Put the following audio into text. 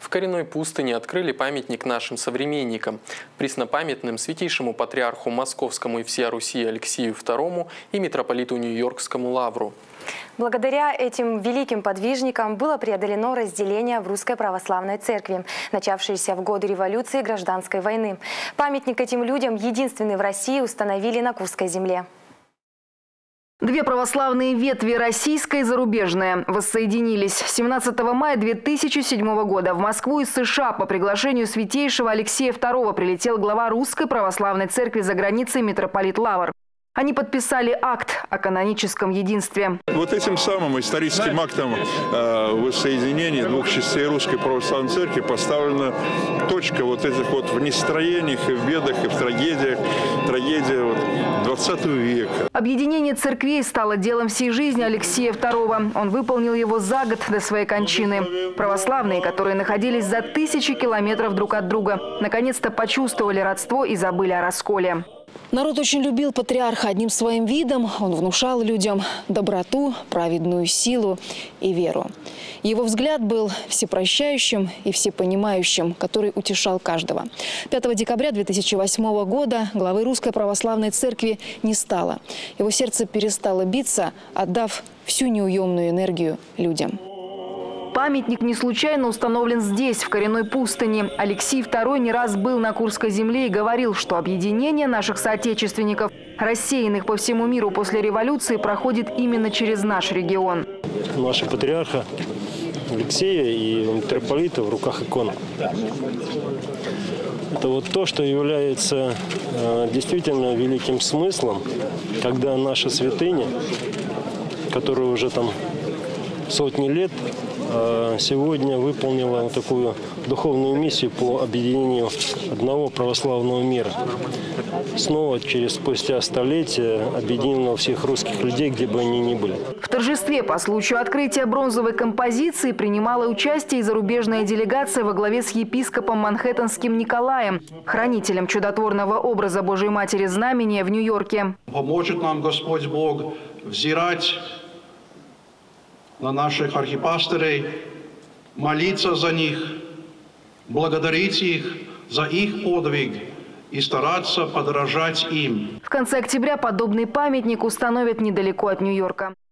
В коренной пустыне открыли памятник нашим современникам, преснопамятным святейшему патриарху Московскому и всея Руси Алексию II и митрополиту Нью-Йоркскому Лавру. Благодаря этим великим подвижникам было преодолено разделение в Русской Православной Церкви, начавшееся в годы революции и гражданской войны. Памятник этим людям, единственный в России, установили на Курской земле. Две православные ветви, российская и зарубежная, воссоединились 17 мая 2007 года. В Москву из США по приглашению святейшего Алексея II прилетел глава Русской Православной Церкви за границей митрополит Лавр. Они подписали акт о каноническом единстве. Вот этим самым историческим актом воссоединения двух частей Русской Православной Церкви поставлена точка вот этих вот в нестроениях, и в бедах, и в трагедиях. Трагедия 20 века. Объединение церквей стало делом всей жизни Алексея II. Он выполнил его за год до своей кончины. Православные, которые находились за тысячи километров друг от друга, наконец-то почувствовали родство и забыли о расколе. Народ очень любил патриарха. Одним своим видом он внушал людям доброту, праведную силу и веру. Его взгляд был всепрощающим и всепонимающим, который утешал каждого. 5 декабря 2008 года главы Русской Православной Церкви не стало. Его сердце перестало биться, отдав всю неуемную энергию людям. Памятник не случайно установлен здесь, в коренной пустыне. Алексей II не раз был на Курской земле и говорил, что объединение наших соотечественников, рассеянных по всему миру после революции, проходит именно через наш регион. Нашего патриарха Алексея и митрополита в руках икона. Это вот то, что является действительно великим смыслом, когда наша святыня, которая уже там сотни лет, сегодня выполнила такую духовную миссию по объединению одного православного мира. Снова спустя столетия объединила всех русских людей, где бы они ни были. В торжестве по случаю открытия бронзовой композиции принимала участие и зарубежная делегация во главе с епископом Манхэттенским Николаем, хранителем чудотворного образа Божьей Матери Знамения в Нью-Йорке. Поможет нам Господь Бог взирать на наших архипастырей, молиться за них, благодарить их за их подвиг и стараться подражать им. В конце октября подобный памятник установят недалеко от Нью-Йорка.